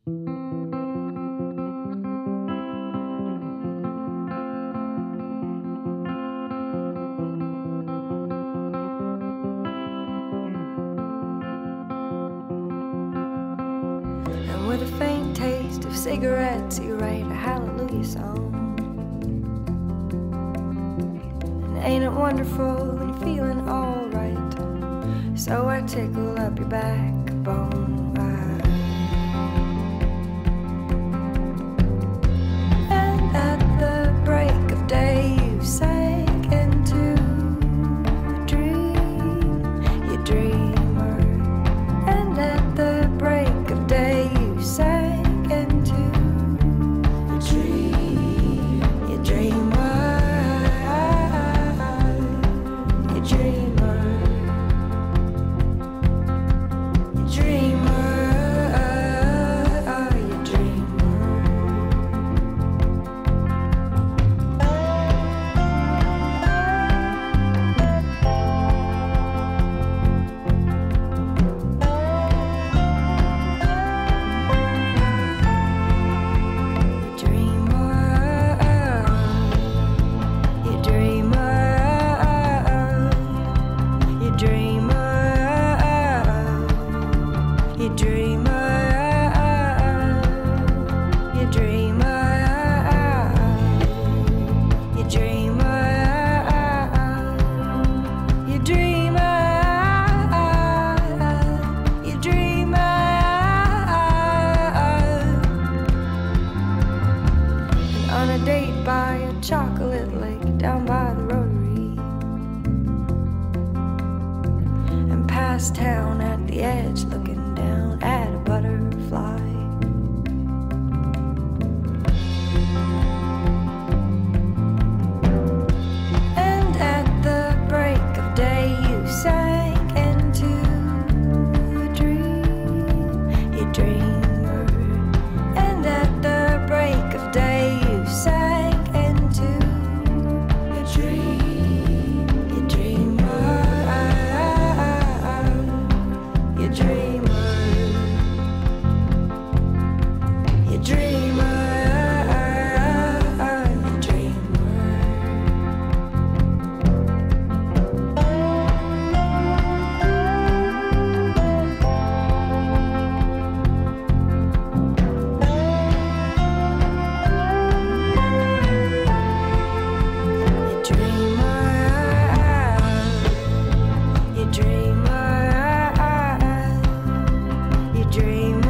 And with a faint taste of cigarettes, you write a hallelujah song. And ain't it wonderful when you're feeling all right? So I tickle up your backbone. And at the break of day, you sank into a dream, you dreamer. And at the break of day, you sank into a dream, you dreamer, you dreamer. By a chocolate lake down by the rotary, and past town at the edge, looking down at a butterfly. And at the break of day, you sank into a dream, you dreamer. And at the break of day, you sank dream.